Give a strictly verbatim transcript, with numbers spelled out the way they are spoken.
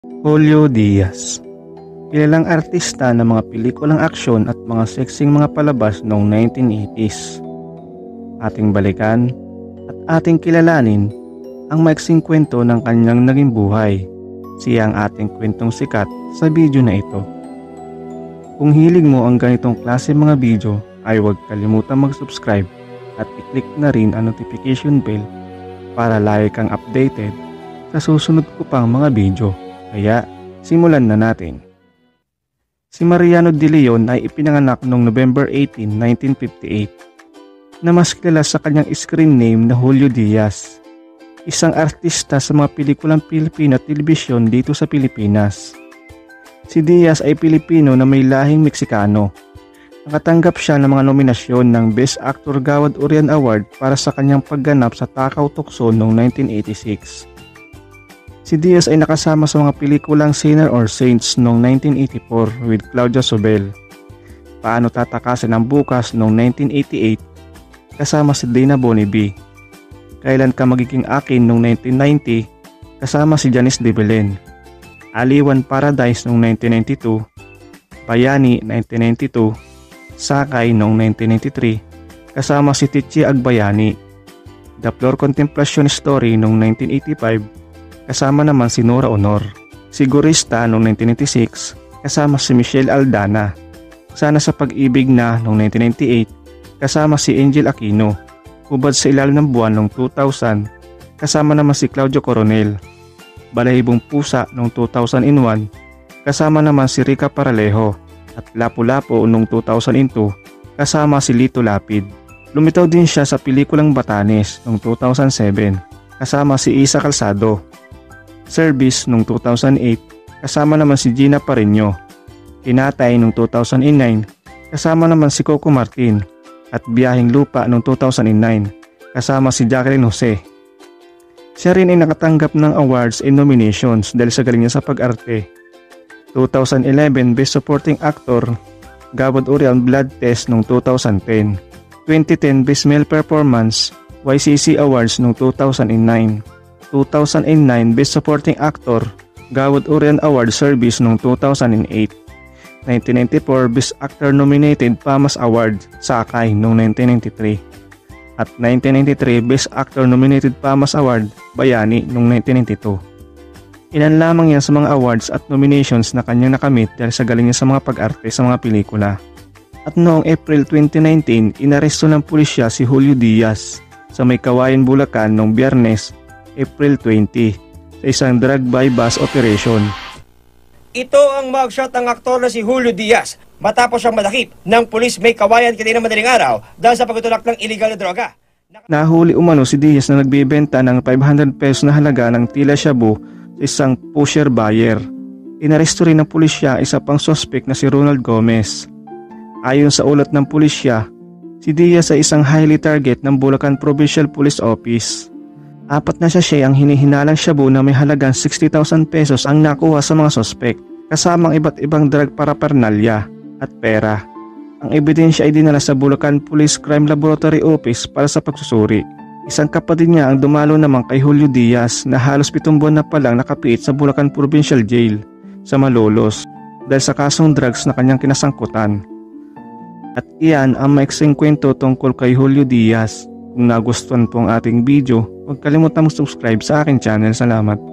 Julio Diaz, kilalang artista ng mga pelikulang aksyon at mga seksing mga palabas noong nineteen eighties. Ating balikan at ating kilalanin ang maiksing kwento ng kanyang naging buhay. Siya ang ating kwentong sikat sa video na ito. Kung hilig mo ang ganitong klase mga video ay huwag kalimutan mag-subscribe at i-click na rin ang notification bell para lagi kang updated sa susunod ko pang mga video. Kaya simulan na natin. Si Mariano De Leon ay ipinanganak noong November eighteenth, nineteen fifty-eight na mas kilala sa kanyang screen name na Julio Diaz. Isang artista sa mga pelikulang Pilipino at telebisyon dito sa Pilipinas. Si Diaz ay Pilipino na may lahing Meksikano. Nakatanggap siya ng mga nominasyon ng Best Actor Gawad Urian Award para sa kanyang pagganap sa Takaw Tukso noong nineteen eighty-six. Si Diaz ay nakasama sa mga pelikulang Sinner or Saints noong nineteen eighty-four with Claudia Sobel. Paano Tatakasan ang Bukas noong nineteen eighty-eight kasama si Dana Bonnevie. Kailan Ka Magiging Akin noong nineteen ninety kasama si Janice De Belen. Aliwan Paradise noong nineteen ninety-two, Bayani nineteen ninety-two, Sakay noong nineteen ninety-three kasama si Tichi Agbayani. The Flor Contemplation Story noong nineteen eighty-five kasama naman si Nora Honor. Sigurista noong nineteen ninety-six kasama si Michelle Aldana. Sana Sa Pag-ibig Na noong nineteen ninety-eight kasama si Angel Aquino. Hubad sa Ilalim ng Buwan noong two thousand kasama naman si Claudio Coronel. Balahibong Pusa noong two thousand one kasama naman si Rica Paralejo. At Lapu-Lapu noong two thousand two kasama si Lito Lapid. Lumitaw din siya sa pelikulang Batanes noong two thousand seven kasama si Isa Calzado. Service noong two thousand eight kasama naman si Gina Pareño. Tinatay noong two thousand nine kasama naman si Coco Martin. At Biyaheng Lupa noong two thousand nine kasama si Jacqueline Jose. Siya rin ay nakatanggap ng awards and nominations dahil sa galing niya sa pag-arte. two thousand eleven Best Supporting Actor Gawad Urian Blood Test noong two thousand ten. twenty ten Best Male Performance Y C C Awards noong two thousand nine. two thousand nine Best Supporting Actor Gawad Urian Award Service noong two thousand eight. nineteen ninety-four Best Actor Nominated P A M A S Award Sakay noong nineteen ninety-three. At nineteen ninety-three Best Actor Nominated P A M A S Award Bayani noong nineteen ninety-two. Ilan lamang yan sa mga awards at nominations na kanyang nakamit dahil sa galing niya sa mga pag-arte sa mga pelikula. At noong April twenty nineteen, inaresto ng pulisya si Julio Diaz sa May Kawayan, Bulacan noong Biyernes, April twentieth sa isang drug-by bus operation. Ito ang mugshot ng aktor na si Julio Diaz matapos siyang madakip ng pulis May Kawayan kanina madaling araw dahil sa pagtutulak ng iligal na droga. Nahuli umano si Diaz na nagbebenta ng five hundred pesos na halaga ng tila shabu sa isang pusher buyer. Inaresto rin ng pulisya isa pang suspect na si Ronald Gomez. Ayon sa ulat ng pulisya, si Diaz ay isang highly target ng Bulacan Provincial Police Office. Apat na sachet ang hinihinalang shabu na may halagang sixty thousand pesos ang nakuha sa mga sospek, kasamang iba't ibang drug paraphernalia at pera. Ang ebidensya ay dinala sa Bulacan Police Crime Laboratory Office para sa pagsusuri. Isang kapatid niya ang dumalo naman kay Julio Diaz na halos pitong buwan na palang nakapiit sa Bulacan Provincial Jail sa Malolos dahil sa kasong drugs na kanyang kinasangkutan. At iyan ang maiksing kwento tungkol kay Julio Diaz. Kung nagustuhan po ang ating video, huwag kalimutan mag-subscribe sa aking channel. Salamat.